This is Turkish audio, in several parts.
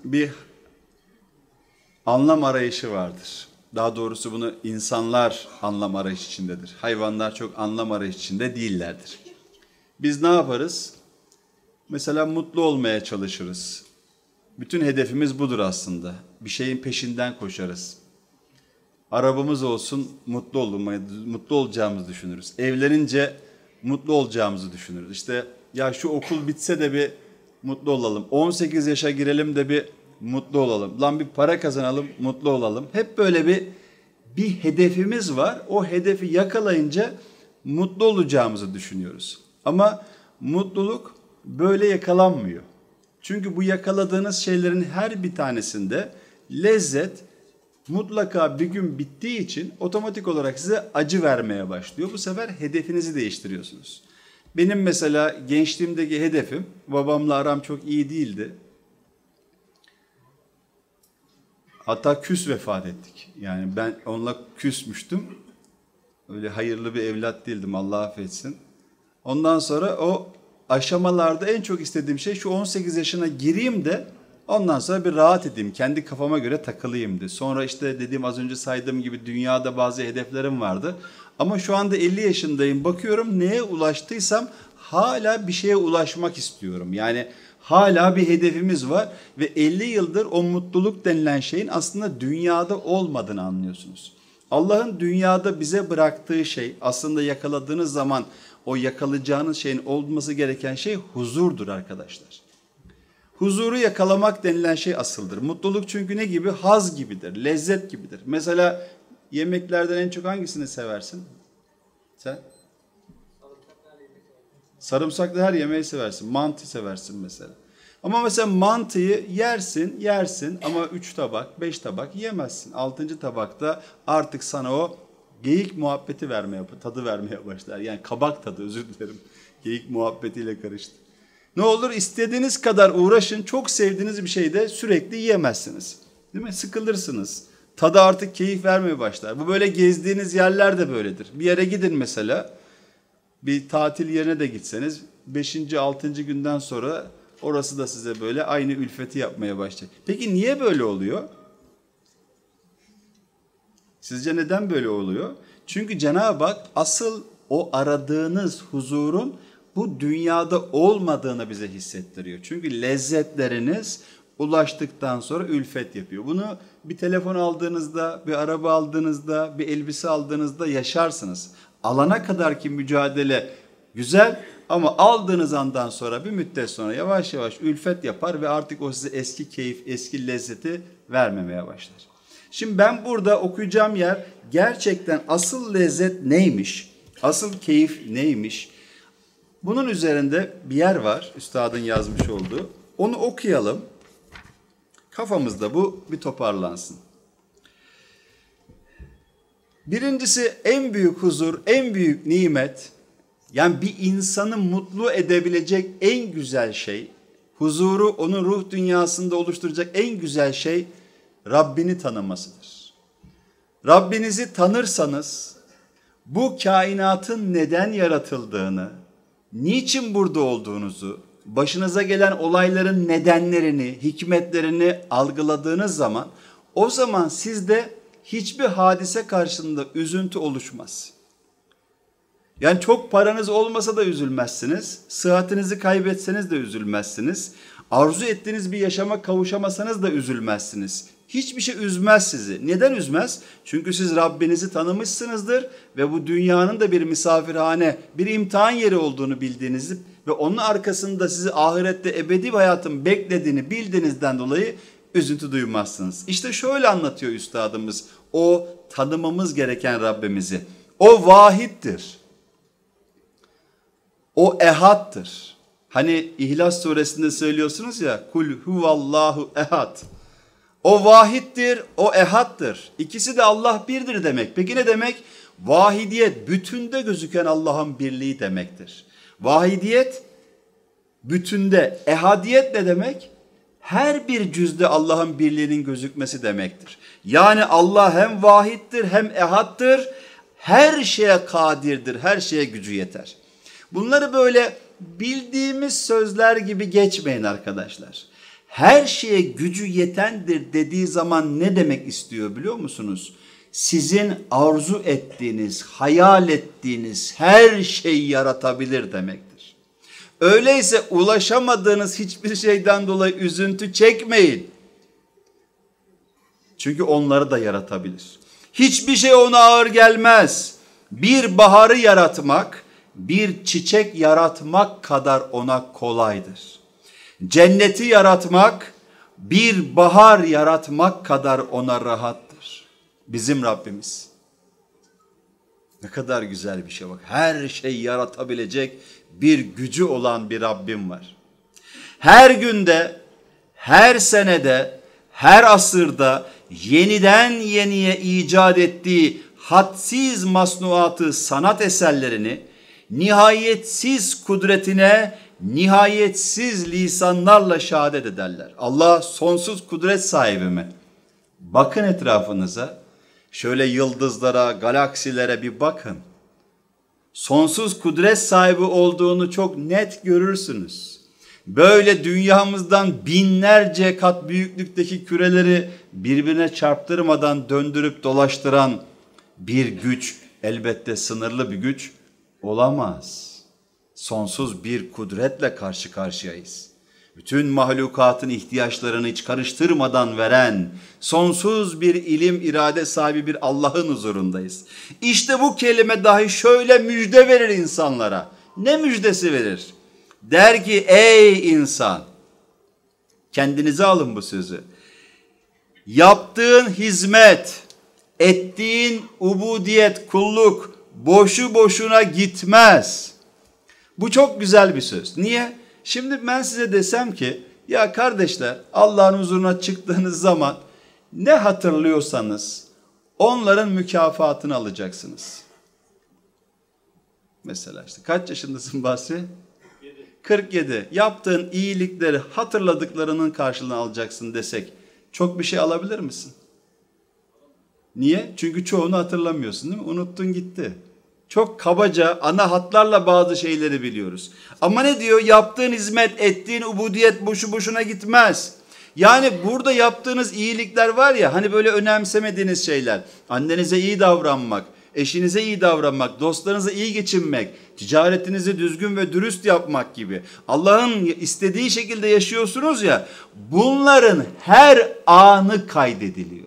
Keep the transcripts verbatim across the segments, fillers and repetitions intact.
bir anlam arayışı vardır. Daha doğrusu bunu insanlar anlam arayışı içindedir. Hayvanlar çok anlam arayışı içinde değillerdir. Biz ne yaparız? Mesela mutlu olmaya çalışırız. Bütün hedefimiz budur aslında. Bir şeyin peşinden koşarız. Arabamız olsun, mutlu olmayı, mutlu olacağımızı düşünürüz. Evlenince mutlu olacağımızı düşünürüz. İşte ya şu okul bitse de bir mutlu olalım. on sekiz yaşa girelim de bir mutlu olalım. Lan bir para kazanalım, mutlu olalım. Hep böyle bir bir hedefimiz var. O hedefi yakalayınca mutlu olacağımızı düşünüyoruz. Ama mutluluk böyle yakalanmıyor. Çünkü bu yakaladığınız şeylerin her bir tanesinde lezzet mutlaka bir gün bittiği için otomatik olarak size acı vermeye başlıyor. Bu sefer hedefinizi değiştiriyorsunuz. Benim mesela gençliğimdeki hedefim, babamla aram çok iyi değildi. Hatta küs vefat ettik. Yani ben onunla küsmüştüm. Öyle hayırlı bir evlat değildim, Allah affetsin. Ondan sonra o aşamalarda en çok istediğim şey şu on sekiz yaşına gireyim de ondan sonra bir rahat edeyim. Kendi kafama göre takılayım de. Sonra işte dediğim az önce saydığım gibi dünyada bazı hedeflerim vardı. Ama şu anda elli yaşındayım. Bakıyorum neye ulaştıysam hala bir şeye ulaşmak istiyorum. Yani hala bir hedefimiz var ve elli yıldır o mutluluk denilen şeyin aslında dünyada olmadığını anlıyorsunuz. Allah'ın dünyada bize bıraktığı şey aslında yakaladığınız zaman o yakalayacağınız şeyin olması gereken şey huzurdur arkadaşlar. Huzuru yakalamak denilen şey asıldır. Mutluluk çünkü ne gibi? Haz gibidir, lezzet gibidir. Mesela yemeklerden en çok hangisini seversin? Sen? Sarımsaklı her yemeği seversin. Mantı seversin mesela. Ama mesela mantıyı yersin, yersin ama üç tabak, beş tabak yemezsin. Altıncı tabakta artık sana o geyik muhabbeti vermeye, tadı vermeye başlar. Yani kabak tadı, özür dilerim. Geyik muhabbetiyle karıştı. Ne olur istediğiniz kadar uğraşın, çok sevdiğiniz bir şeyde sürekli yiyemezsiniz. Değil mi? Sıkılırsınız. Tadı artık keyif vermeye başlar. Bu böyle gezdiğiniz yerler de böyledir. Bir yere gidin mesela, bir tatil yerine de gitseniz beşinci altıncı günden sonra orası da size böyle aynı ülfeti yapmaya başlayacak. Peki niye böyle oluyor? Sizce neden böyle oluyor? Çünkü Cenab-ı Hak asıl o aradığınız huzurun bu dünyada olmadığını bize hissettiriyor. Çünkü lezzetleriniz ulaştıktan sonra ülfet yapıyor. Bunu bir telefon aldığınızda, bir araba aldığınızda, bir elbise aldığınızda yaşarsınız. Alana kadarki mücadele güzel ama aldığınız andan sonra bir müddet sonra yavaş yavaş ülfet yapar ve artık o size eski keyif, eski lezzeti vermemeye başlar. Şimdi ben burada okuyacağım yer gerçekten asıl lezzet neymiş? Asıl keyif neymiş? Bunun üzerinde bir yer var, üstadın yazmış olduğu. Onu okuyalım. Kafamızda bu bir toparlansın. Birincisi en büyük huzur, en büyük nimet, yani bir insanı mutlu edebilecek en güzel şey, huzuru onun ruh dünyasında oluşturacak en güzel şey Rabbini tanımasıdır. Rabbinizi tanırsanız bu kainatın neden yaratıldığını, niçin burada olduğunuzu, başınıza gelen olayların nedenlerini, hikmetlerini algıladığınız zaman o zaman sizde hiçbir hadise karşısında üzüntü oluşmaz. Yani çok paranız olmasa da üzülmezsiniz, sıhhatinizi kaybetseniz de üzülmezsiniz, arzu ettiğiniz bir yaşama kavuşamasanız da üzülmezsiniz. Hiçbir şey üzmez sizi. Neden üzmez? Çünkü siz Rabbinizi tanımışsınızdır ve bu dünyanın da bir misafirhane, bir imtihan yeri olduğunu bildiğinizi ve onun arkasında sizi ahirette ebedi hayatın beklediğini bildiğinizden dolayı üzüntü duymazsınız. İşte şöyle anlatıyor üstadımız o tanımamız gereken Rabbimizi. O vahittir. O ehattır. Hani İhlas suresinde söylüyorsunuz ya, kul huvallahu ehad. O vahittir, o ehattır. İkisi de Allah birdir demek. Peki ne demek? Vahidiyet, bütünde gözüken Allah'ın birliği demektir. Vahidiyet, bütünde. Ehadiyet ne demek? Her bir cüzde Allah'ın birliğinin gözükmesi demektir. Yani Allah hem vahittir hem ehattır, her şeye kadirdir, her şeye gücü yeter. Bunları böyle bildiğimiz sözler gibi geçmeyin arkadaşlar. her şeye gücü yetendir dediği zaman ne demek istiyor biliyor musunuz? Sizin arzu ettiğiniz, hayal ettiğiniz her şeyi yaratabilir demektir. Öyleyse ulaşamadığınız hiçbir şeyden dolayı üzüntü çekmeyin. Çünkü onları da yaratabilir. Hiçbir şey ona ağır gelmez. Bir baharı yaratmak, bir çiçek yaratmak kadar ona kolaydır. Cenneti yaratmak, bir bahar yaratmak kadar ona rahattır. Bizim Rabbimiz. Ne kadar güzel bir şey bak. Her şeyi yaratabilecek bir gücü olan bir Rabbim var. Her günde, her senede, her asırda yeniden yeniye icat ettiği hadsiz masnuatı, sanat eserlerini nihayetsiz kudretine, nihayetsiz lisanlarla şehadet ederler. Allah sonsuz kudret sahibi mi? Bakın etrafınıza, şöyle yıldızlara, galaksilere bir bakın. Sonsuz kudret sahibi olduğunu çok net görürsünüz. Böyle dünyamızdan binlerce kat büyüklükteki küreleri birbirine çarptırmadan döndürüp dolaştıran bir güç, elbette sınırlı bir güç olamaz. Sonsuz bir kudretle karşı karşıyayız. Bütün mahlukatın ihtiyaçlarını hiç karıştırmadan veren, sonsuz bir ilim, irade sahibi bir Allah'ın huzurundayız. İşte bu kelime dahi şöyle müjde verir insanlara. Ne müjdesi verir? Der ki ey insan, kendinize alın bu sözü. Yaptığın hizmet, ettiğin ubudiyet, kulluk boşu boşuna gitmez. Bu çok güzel bir söz. Niye? Şimdi ben size desem ki ya kardeşler, Allah'ın huzuruna çıktığınız zaman ne hatırlıyorsanız onların mükafatını alacaksınız. Mesela işte kaç yaşındasın Basri? kırk yedi. Yaptığın iyilikleri hatırladıklarının karşılığını alacaksın desek çok bir şey alabilir misin? Niye? Çünkü çoğunu hatırlamıyorsun değil mi? Unuttun gitti. Çok kabaca ana hatlarla bazı şeyleri biliyoruz. Ama ne diyor? Yaptığın hizmet, ettiğin ubudiyet boşu boşuna gitmez. Yani burada yaptığınız iyilikler var ya, hani böyle önemsemediğiniz şeyler. Annenize iyi davranmak, eşinize iyi davranmak, dostlarınıza iyi geçinmek, ticaretinizi düzgün ve dürüst yapmak gibi. Allah'ın istediği şekilde yaşıyorsunuz ya, bunların her anı kaydediliyor.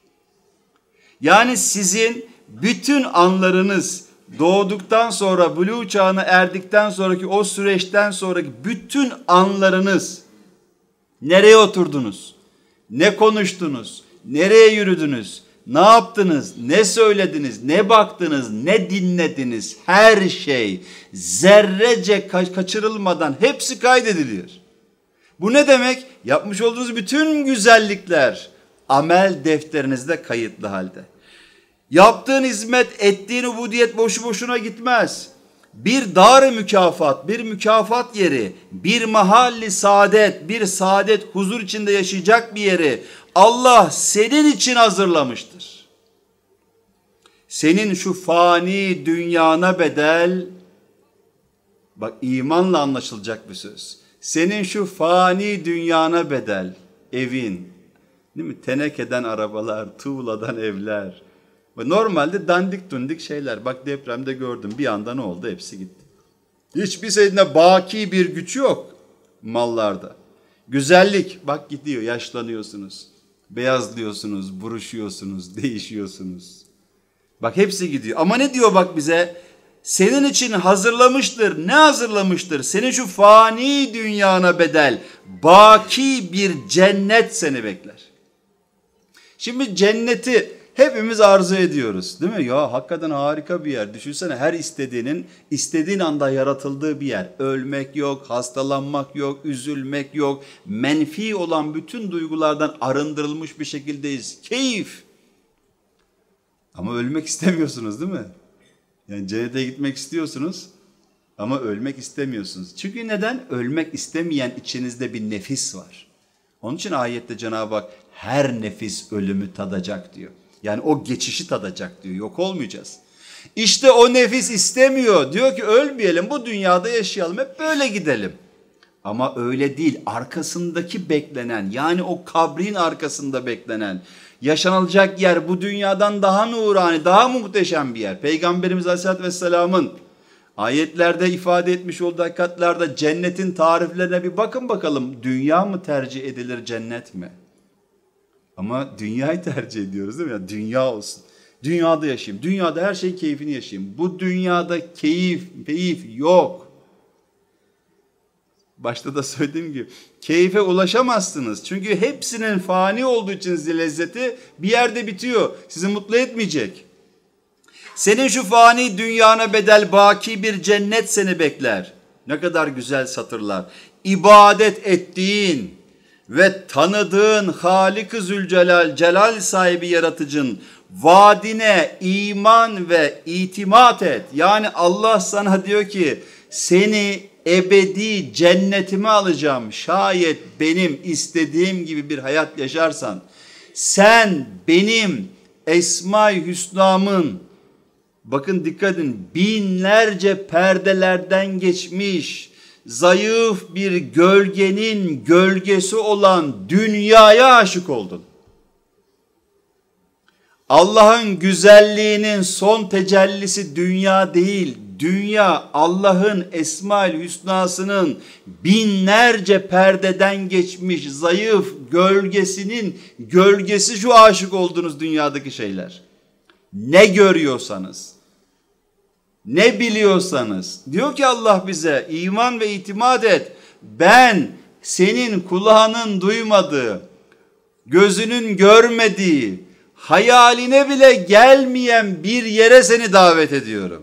Yani sizin bütün anlarınız, doğduktan sonra, buluğ çağına erdikten sonraki o süreçten sonraki bütün anlarınız, nereye oturdunuz, ne konuştunuz, nereye yürüdünüz, ne yaptınız, ne söylediniz, ne baktınız, ne dinlediniz, her şey zerrece kaçırılmadan hepsi kaydediliyor. Bu ne demek? Yapmış olduğunuz bütün güzellikler amel defterinizde kayıtlı halde. Yaptığın hizmet, ettiğin ubudiyet boşu boşuna gitmez. Bir dar-ı mükafat, bir mükafat yeri, bir mahalli saadet, bir saadet, huzur içinde yaşayacak bir yeri Allah senin için hazırlamıştır. Senin şu fani dünyana bedel, bak imanla anlaşılacak bir söz. Senin şu fani dünyana bedel, evin, değil mi? Tenekeden arabalar, tuğladan evler. Normalde dandik dundik şeyler. Bak depremde gördüm. Bir anda ne oldu? Hepsi gitti. Hiçbir şeyinde baki bir güç yok mallarda. Güzellik. Bak gidiyor. Yaşlanıyorsunuz. Beyazlıyorsunuz. Buruşuyorsunuz. Değişiyorsunuz. Bak hepsi gidiyor. Ama ne diyor bak bize? Senin için hazırlamıştır. Ne hazırlamıştır? Senin şu fani dünyana bedel. Baki bir cennet seni bekler. Şimdi cenneti hepimiz arzu ediyoruz değil mi? Ya hakikaten harika bir yer. Düşünsene her istediğinin istediğin anda yaratıldığı bir yer. Ölmek yok, hastalanmak yok, üzülmek yok. Menfi olan bütün duygulardan arındırılmış bir şekildeyiz. Keyif. Ama ölmek istemiyorsunuz değil mi? Yani cennete gitmek istiyorsunuz ama ölmek istemiyorsunuz. Çünkü neden? Ölmek istemeyen içinizde bir nefis var. Onun için ayette Cenab-ı Hak her nefis ölümü tadacak diyor. Yani o geçişi tadacak diyor. Yok olmayacağız. İşte o nefis istemiyor. Diyor ki ölmeyelim, bu dünyada yaşayalım. Hep böyle gidelim. Ama öyle değil. Arkasındaki beklenen, yani o kabrin arkasında beklenen, yaşanılacak yer bu dünyadan daha nurani, daha muhteşem bir yer. Peygamberimiz Aleyhisselatü Vesselam'ın ayetlerde ifade etmiş olduğu hakikatlerde cennetin tariflerine bir bakın bakalım. Dünya mı tercih edilir, cennet mi? Ama dünyayı tercih ediyoruz değil mi? Ya, dünya olsun. Dünyada yaşayayım. Dünyada her şeyin keyfini yaşayayım. Bu dünyada keyif, keyif yok. Başta da söylediğim gibi keyfe ulaşamazsınız. Çünkü hepsinin fani olduğu için lezzeti bir yerde bitiyor. Sizi mutlu etmeyecek. Senin şu fani dünyana bedel baki bir cennet seni bekler. Ne kadar güzel satırlar. İbadet ettiğin ve tanıdığın Halik-i Zülcelal, celal sahibi yaratıcın vaadine iman ve itimat et. Yani Allah sana diyor ki seni ebedi cennetime alacağım. Şayet benim istediğim gibi bir hayat yaşarsan, sen benim Esma-i Hüsna'mın, bakın dikkat edin, binlerce perdelerden geçmiş, zayıf bir gölgenin gölgesi olan dünyaya aşık oldun. Allah'ın güzelliğinin son tecellisi dünya değil. Dünya Allah'ın Esma-ül Hüsna'sının binlerce perdeden geçmiş zayıf gölgesinin gölgesi, şu aşık olduğunuz dünyadaki şeyler. Ne görüyorsanız, ne biliyorsanız, diyor ki Allah bize iman ve itimat et. Ben senin kulağının duymadığı, gözünün görmediği, hayaline bile gelmeyen bir yere seni davet ediyorum.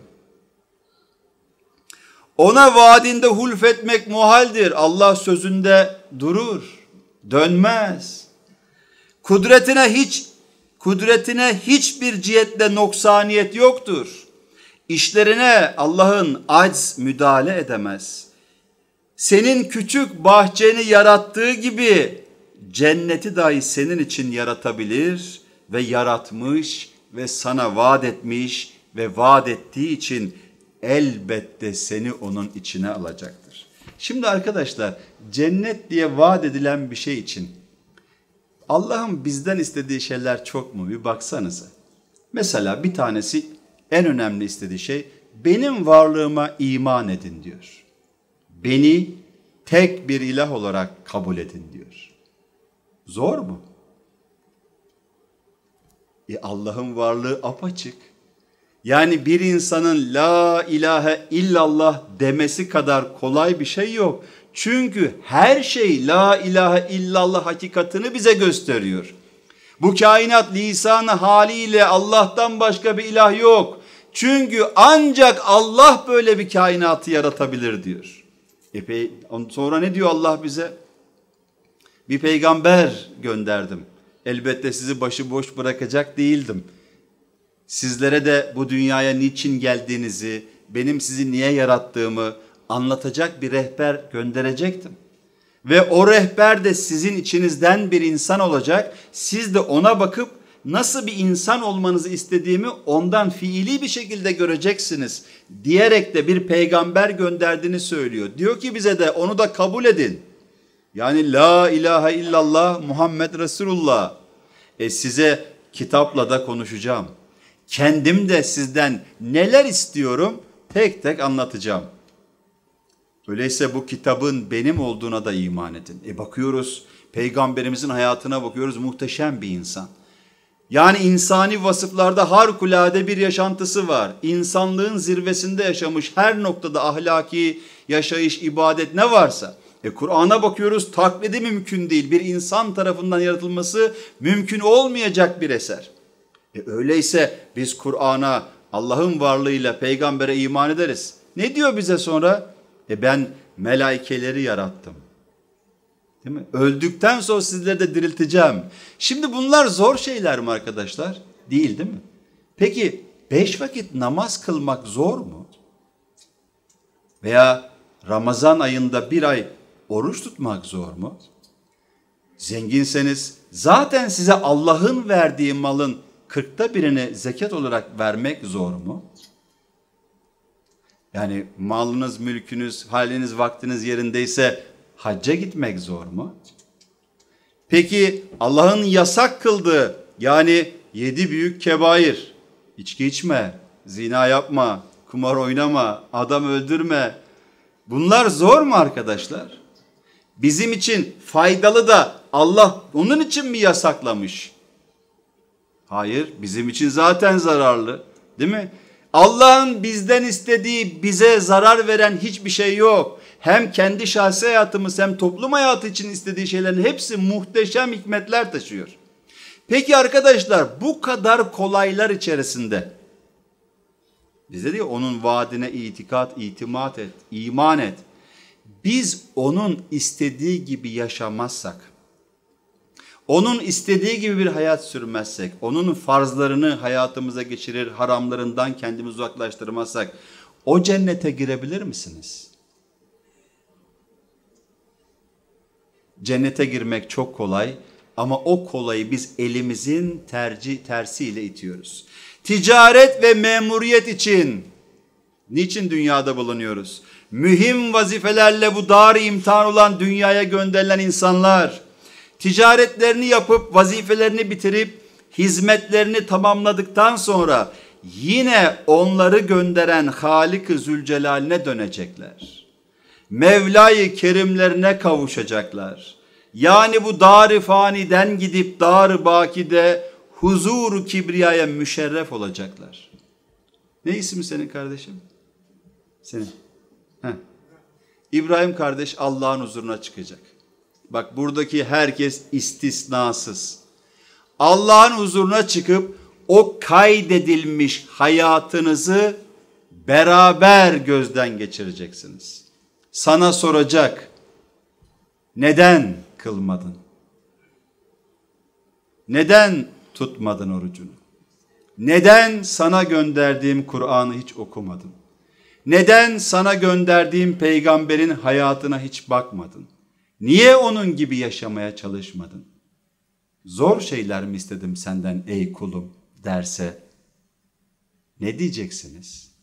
Ona vaadinde hulfetmek muhaldir. Allah sözünde durur, dönmez. Kudretine hiç kudretine hiçbir cihetle noksaniyet yoktur. İşlerine Allah'ın acz müdahale edemez. Senin küçük bahçeni yarattığı gibi cenneti dahi senin için yaratabilir ve yaratmış ve sana vaat etmiş ve vaat ettiği için elbette seni onun içine alacaktır. Şimdi arkadaşlar, cennet diye vaat edilen bir şey için Allah'ın bizden istediği şeyler çok mu? Bir baksanıza. Mesela bir tanesi, en önemli istediği şey, benim varlığıma iman edin diyor. Beni tek bir ilah olarak kabul edin diyor. Zor mu? E Allah'ın varlığı apaçık. Yani bir insanın la ilahe illallah demesi kadar kolay bir şey yok. Çünkü her şey la ilahe illallah hakikatini bize gösteriyor. Bu kainat lisanı haliyle Allah'tan başka bir ilah yok. Çünkü ancak Allah böyle bir kainatı yaratabilir diyor. E, sonra ne diyor Allah bize? Bir peygamber gönderdim. Elbette sizi başıboş bırakacak değildim. Sizlere de bu dünyaya niçin geldiğinizi, benim sizi niye yarattığımı anlatacak bir rehber gönderecektim. Ve o rehber de sizin içinizden bir insan olacak. Siz de ona bakıp nasıl bir insan olmanızı istediğimi ondan fiili bir şekilde göreceksiniz diyerek de bir peygamber gönderdiğini söylüyor. Diyor ki bize de onu da kabul edin. Yani la ilahe illallah Muhammed Resulullah. E size kitapla da konuşacağım. Kendim de sizden neler istiyorum tek tek anlatacağım. Öyleyse bu kitabın benim olduğuna da iman edin. E bakıyoruz, peygamberimizin hayatına bakıyoruz, muhteşem bir insan. Yani insani vasıflarda harikulade bir yaşantısı var. İnsanlığın zirvesinde yaşamış, her noktada ahlaki yaşayış, ibadet ne varsa. E Kur'an'a bakıyoruz, taklidi mümkün değil. Bir insan tarafından yaratılması mümkün olmayacak bir eser. E öyleyse biz Kur'an'a, Allah'ın varlığıyla peygambere iman ederiz. Ne diyor bize sonra? E ben melaikeleri yarattım. Değil mi? Öldükten sonra sizleri de dirilteceğim. Şimdi bunlar zor şeyler mi arkadaşlar? Değil, değil mi? Peki beş vakit namaz kılmak zor mu? Veya Ramazan ayında bir ay oruç tutmak zor mu? Zenginseniz zaten size Allah'ın verdiği malın kırkta birini zekat olarak vermek zor mu? Yani malınız, mülkünüz, haliniz, vaktiniz yerindeyse hacca gitmek zor mu? Peki Allah'ın yasak kıldığı, yani yedi büyük kebair, içki içme, zina yapma, kumar oynama, adam öldürme, bunlar zor mu arkadaşlar? Bizim için faydalı da Allah onun için mi yasaklamış? Hayır, bizim için zaten zararlı, değil mi? Allah'ın bizden istediği, bize zarar veren hiçbir şey yok. Hem kendi şahsi hayatımız hem toplum hayatı için istediği şeylerin hepsi muhteşem hikmetler taşıyor. Peki arkadaşlar, bu kadar kolaylar içerisinde bize diyor onun vaadine itikat, itimat et, iman et. Biz onun istediği gibi yaşamazsak, onun istediği gibi bir hayat sürmezsek, onun farzlarını hayatımıza geçirir, haramlarından kendimizi uzaklaştırmazsak, o cennete girebilir misiniz? Cennete girmek çok kolay ama o kolayı biz elimizin tercih tersiyle itiyoruz. Ticaret ve memuriyet için niçin dünyada bulunuyoruz? Mühim vazifelerle bu dar imtihan olan dünyaya gönderilen insanlar, ticaretlerini yapıp vazifelerini bitirip hizmetlerini tamamladıktan sonra yine onları gönderen Halik-i Zülcelal'ine dönecekler. Mevla-i Kerimlerine kavuşacaklar. Yani bu dar-ı faniden gidip dar-ı bakide huzur-u kibriyaya müşerref olacaklar. Ne ismi senin kardeşim? Senin. Heh. İbrahim kardeş Allah'ın huzuruna çıkacak. Bak buradaki herkes istisnasız. Allah'ın huzuruna çıkıp o kaydedilmiş hayatınızı beraber gözden geçireceksiniz. Sana soracak, neden kılmadın? Neden tutmadın orucunu? Neden sana gönderdiğim Kur'an'ı hiç okumadın? Neden sana gönderdiğim peygamberin hayatına hiç bakmadın? Niye onun gibi yaşamaya çalışmadın? Zor şeyler mi istedim senden ey kulum derse ne diyeceksiniz?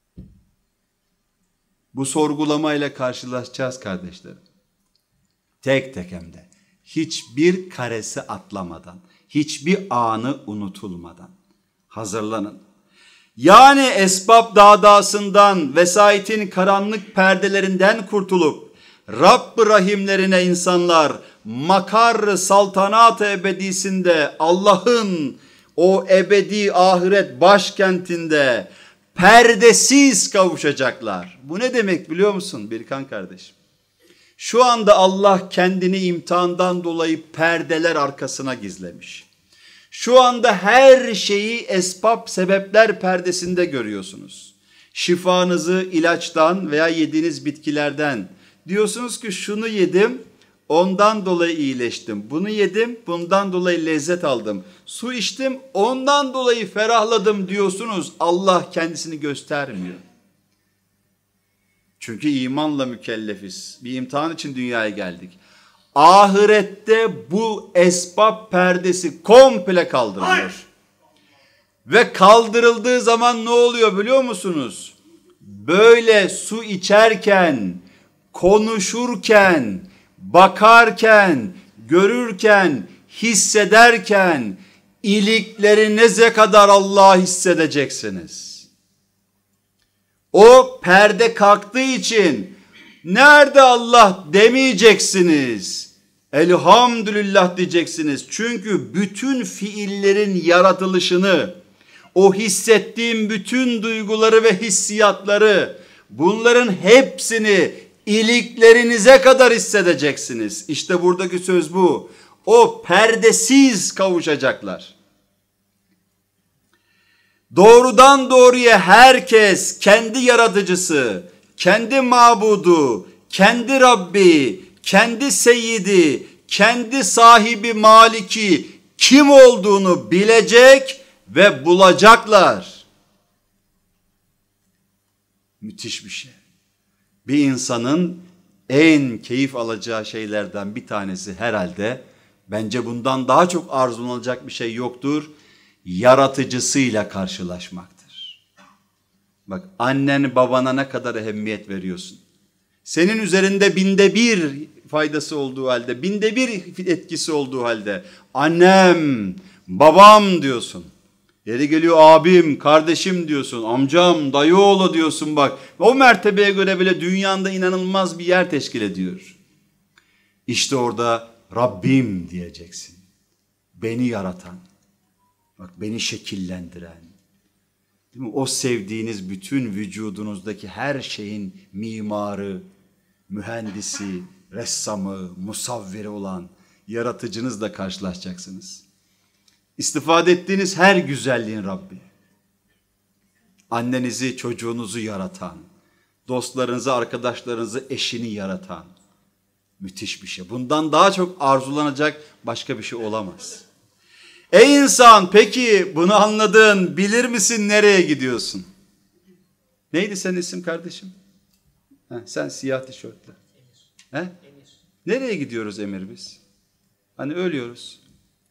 Bu sorgulamayla karşılaşacağız kardeşlerim. Tek tek hem de. Hiçbir karesi atlamadan, hiçbir anı unutulmadan. Hazırlanın. Yani esbab dağdasından, vesayetin karanlık perdelerinden kurtulup, Rabb-ı Rahimlerine insanlar, makar saltanat-ı ebedisinde, Allah'ın o ebedi ahiret başkentinde perdesiz kavuşacaklar. Bu ne demek biliyor musun Birkan kardeşim? Şu anda Allah kendini imtihandan dolayı perdeler arkasına gizlemiş. Şu anda her şeyi esbab sebepler perdesinde görüyorsunuz. Şifanızı ilaçtan veya yediğiniz bitkilerden. Diyorsunuz ki şunu yedim, ondan dolayı iyileştim. Bunu yedim, bundan dolayı lezzet aldım. Su içtim, ondan dolayı ferahladım diyorsunuz. Allah kendisini göstermiyor. Çünkü imanla mükellefiz. Bir imtihan için dünyaya geldik. Ahirette bu esbab perdesi komple kaldırılıyor. Ve kaldırıldığı zaman ne oluyor biliyor musunuz? Böyle su içerken, konuşurken, bakarken, görürken, hissederken iliklerinize kadar Allah hissedeceksiniz. O perde kalktığı için nerede Allah demeyeceksiniz. Elhamdülillah diyeceksiniz. Çünkü bütün fiillerin yaratılışını, o hissettiğim bütün duyguları ve hissiyatları, bunların hepsini iliklerinize kadar hissedeceksiniz. İşte buradaki söz bu. O perdesiz kavuşacaklar. Doğrudan doğruya herkes kendi yaratıcısı, kendi mabudu, kendi Rabbi, kendi seyyidi, kendi sahibi maliki kim olduğunu bilecek ve bulacaklar. Müthiş bir şey. Bir insanın en keyif alacağı şeylerden bir tanesi herhalde, bence bundan daha çok arzulanacak bir şey yoktur, yaratıcısıyla karşılaşmaktır. Bak annen babana ne kadar ehemmiyet veriyorsun. Senin üzerinde binde bir faydası olduğu halde, binde bir etkisi olduğu halde annem, babam diyorsun. Yeri geliyor abim, kardeşim diyorsun, amcam, dayıoğlu diyorsun bak. O mertebeye göre bile dünyanda inanılmaz bir yer teşkil ediyor. İşte orada Rabbim diyeceksin. Beni yaratan, bak beni şekillendiren, değil mi? O sevdiğiniz bütün vücudunuzdaki her şeyin mimarı, mühendisi, ressamı, musavviri olan yaratıcınızla karşılaşacaksınız. İstifade ettiğiniz her güzelliğin Rabbi. Annenizi, çocuğunuzu yaratan, dostlarınızı, arkadaşlarınızı, eşini yaratan. Müthiş bir şey. Bundan daha çok arzulanacak başka bir şey olamaz. Ey insan, peki bunu anladın, bilir misin nereye gidiyorsun? Neydi senin isim kardeşim? Heh, sen siyah tişörtlü. He? Nereye gidiyoruz Emir biz? Hani ölüyoruz.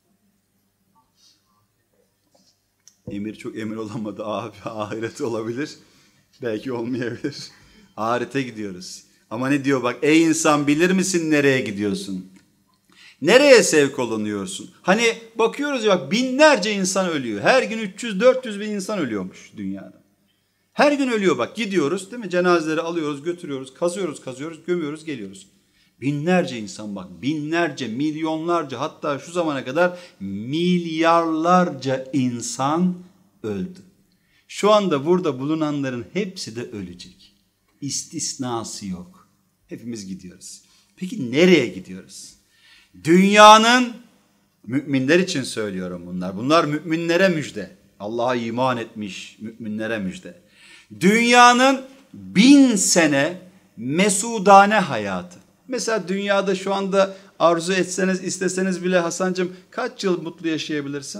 Emir çok emir olamadı abi. Ahireti olabilir. Belki olmayabilir. Ahirete gidiyoruz. Ama ne diyor bak, ey insan bilir misin nereye gidiyorsun? Nereye sevk olunuyorsun? Hani bakıyoruz ya bak, binlerce insan ölüyor. Her gün üç yüz dört yüz bin insan ölüyormuş dünyada. Her gün ölüyor bak, gidiyoruz değil mi? Cenazeleri alıyoruz, götürüyoruz, kazıyoruz, kazıyoruz, gömüyoruz, geliyoruz. Binlerce insan bak, binlerce, milyonlarca, hatta şu zamana kadar milyarlarca insan öldü. Şu anda burada bulunanların hepsi de ölecek. İstisnası yok. Hepimiz gidiyoruz. Peki nereye gidiyoruz? Dünyanın, müminler için söylüyorum bunlar. Bunlar müminlere müjde. Allah'a iman etmiş müminlere müjde. Dünyanın bin sene mesudane hayatı. Mesela dünyada şu anda arzu etseniz, isteseniz bile Hasancığım kaç yıl mutlu yaşayabilirsin?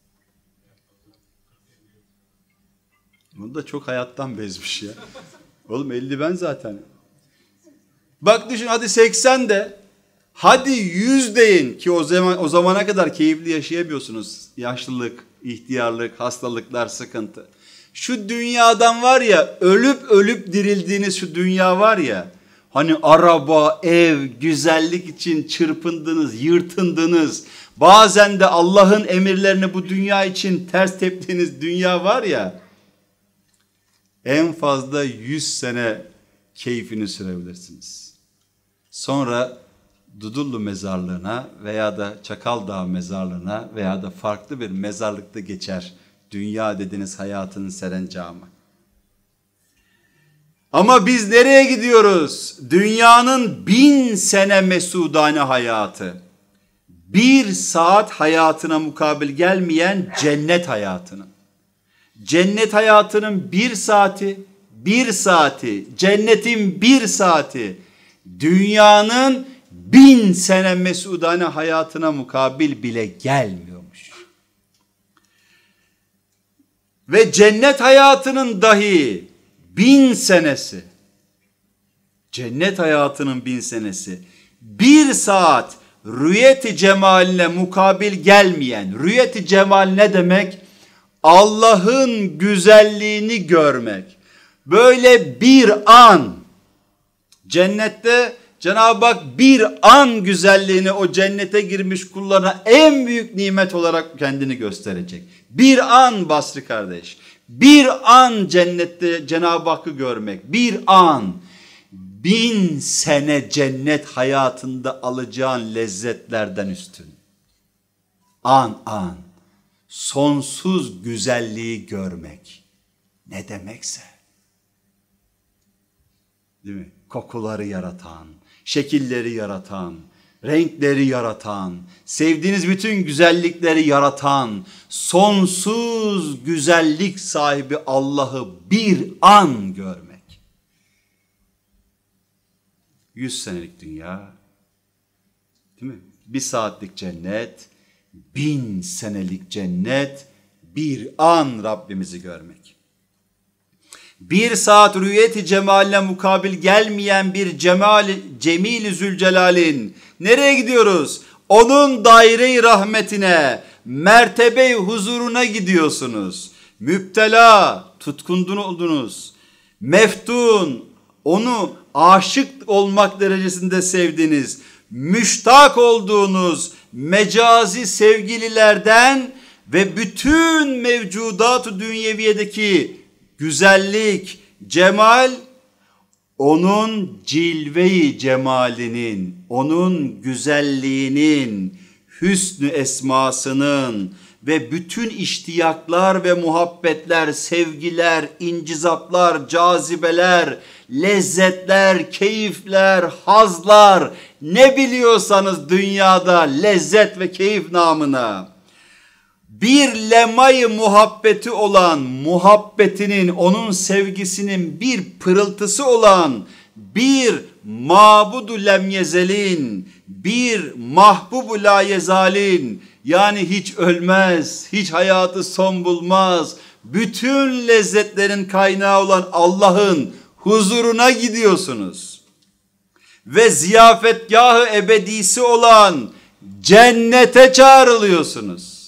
Bu da çok hayattan bezmiş ya. Oğlum elli ben zaten. Bak düşün, hadi seksen de, hadi yüz deyin ki o zaman o zamana kadar keyifli yaşayamıyorsunuz. Yaşlılık, ihtiyarlık, hastalıklar, sıkıntı. Şu dünyadan var ya, ölüp ölüp dirildiğiniz şu dünya var ya, hani araba, ev, güzellik için çırpındınız, yırtındınız. Bazen de Allah'ın emirlerini bu dünya için ters teptiğiniz dünya var ya, en fazla yüz sene keyfini sürebilirsiniz. Sonra Dudullu mezarlığına veya da Çakaldağ mezarlığına veya da farklı bir mezarlıkta geçer dünya dediğiniz hayatının serencamı. Ama biz nereye gidiyoruz? Dünyanın bin sene mesudane hayatı. Bir saat hayatına mukabil gelmeyen cennet hayatının. Cennet hayatının bir saati, bir saati, cennetin bir saati, dünyanın bin sene mesudane hayatına mukabil bile gelmiyormuş. Ve cennet hayatının dahi bin senesi, cennet hayatının bin senesi, bir saat rüyeti cemaline mukabil gelmeyen, rüyeti cemal ne demek? Allah'ın güzelliğini görmek. Böyle bir an, cennette Cenab-ı Hak bir an güzelliğini o cennete girmiş kullarına en büyük nimet olarak kendini gösterecek. Bir an Basri kardeş, bir an cennette Cenab-ı Hakk'ı görmek, bir an, bin sene cennet hayatında alacağın lezzetlerden üstün. An an, sonsuz güzelliği görmek ne demekse, değil mi? Kokuları yaratan, şekilleri yaratan, renkleri yaratan, sevdiğiniz bütün güzellikleri yaratan, sonsuz güzellik sahibi Allah'ı bir an görmek. Yüz senelik dünya, değil mi? Bir saatlik cennet, bin senelik cennet, bir an Rabbimizi görmek. Bir saat rüyeti cemaline mukabil gelmeyen bir cemal, Cemil-i Zülcelal'in nereye gidiyoruz? Onun daire-i rahmetine, mertebe-i huzuruna gidiyorsunuz. Müptela, tutkundun oldunuz. Meftun, onu aşık olmak derecesinde sevdiğiniz, müştak olduğunuz mecazi sevgililerden ve bütün mevcudat-ı dünyeviyedeki güzellik, cemal, onun cilve-i cemalinin, onun güzelliğinin, hüsnü esmasının ve bütün iştiyaklar ve muhabbetler, sevgiler, incizaplar, cazibeler, lezzetler, keyifler, hazlar, ne biliyorsanız dünyada lezzet ve keyif namına bir lemay muhabbeti olan, muhabbetinin, onun sevgisinin bir pırıltısı olan bir mabudu lemyezelin, bir mahbubu la yezalin, yani hiç ölmez, hiç hayatı son bulmaz, bütün lezzetlerin kaynağı olan Allah'ın huzuruna gidiyorsunuz. Ve ziyafetgahı ebedisi olan cennete çağrılıyorsunuz.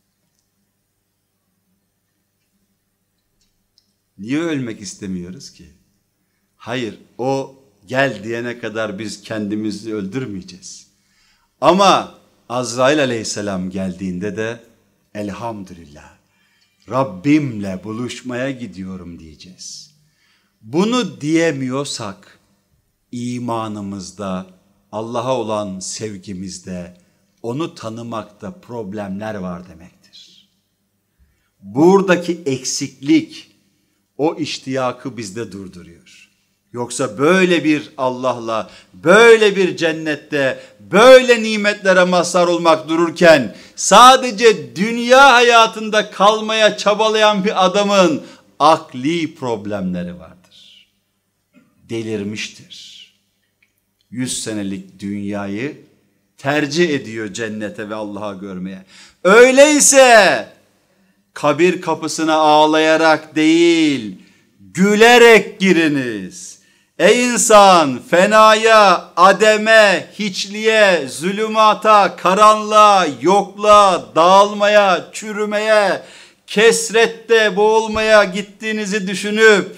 Niye ölmek istemiyoruz ki? Hayır, o gel diyene kadar biz kendimizi öldürmeyeceğiz. Ama Azrail aleyhisselam geldiğinde de elhamdülillah Rabbimle buluşmaya gidiyorum diyeceğiz. Bunu diyemiyorsak imanımızda, Allah'a olan sevgimizde, onu tanımakta problemler var demektir. Buradaki eksiklik o iştiyakı bizde durduruyor. Yoksa böyle bir Allah'la, böyle bir cennette, böyle nimetlere mazhar olmak dururken sadece dünya hayatında kalmaya çabalayan bir adamın akli problemleri vardır. Delirmiştir. Yüz senelik dünyayı tercih ediyor cennete ve Allah'a görmeye. Öyleyse kabir kapısına ağlayarak değil, gülerek giriniz. Ey insan, fenaya, ademe, hiçliğe, zulümata, karanlığa, yokluğa, dağılmaya, çürümeye, kesrette boğulmaya gittiğinizi düşünüp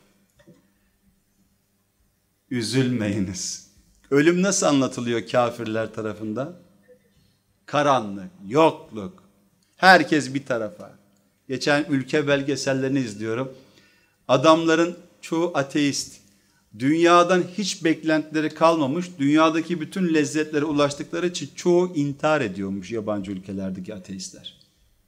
üzülmeyiniz. Ölüm nasıl anlatılıyor kafirler tarafından? Karanlık, yokluk, herkes bir tarafa. Geçen ülke belgesellerini izliyorum. Adamların çoğu ateist. Dünyadan hiç beklentileri kalmamış. Dünyadaki bütün lezzetlere ulaştıkları için çoğu intihar ediyormuş yabancı ülkelerdeki ateistler.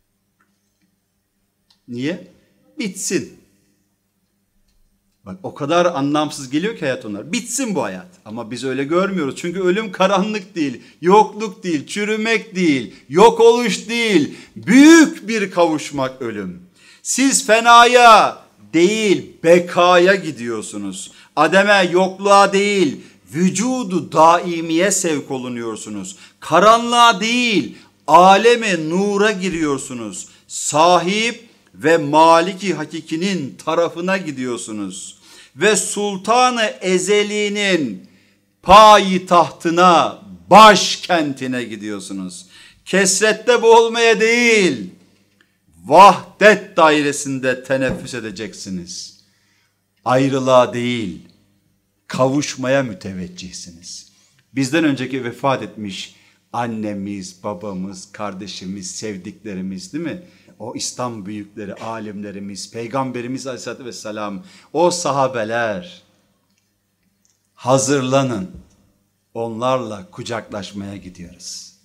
Niye? Bitsin. Bak o kadar anlamsız geliyor ki hayat onlar. Bitsin bu hayat. Ama biz öyle görmüyoruz. Çünkü ölüm karanlık değil, yokluk değil, çürümek değil, yok oluş değil. Büyük bir kavuşmak ölüm. Siz fenaya değil, bekaya gidiyorsunuz. Ademe, yokluğa değil, vücudu daimiye sevk olunuyorsunuz. Karanlığa değil, aleme nura giriyorsunuz. Sahip ve maliki hakikinin tarafına gidiyorsunuz. Ve sultanı ezeliğinin payitahtına, başkentine gidiyorsunuz. Kesrette boğulmaya değil, vahdet dairesinde teneffüs edeceksiniz. Ayrılığa değil, kavuşmaya müteveccihsiniz. Bizden önceki vefat etmiş annemiz, babamız, kardeşimiz, sevdiklerimiz değil mi? O İslam büyükleri, alimlerimiz, Peygamberimiz Aleyhisselatü Vesselam, o sahabeler, hazırlanın. Onlarla kucaklaşmaya gidiyoruz.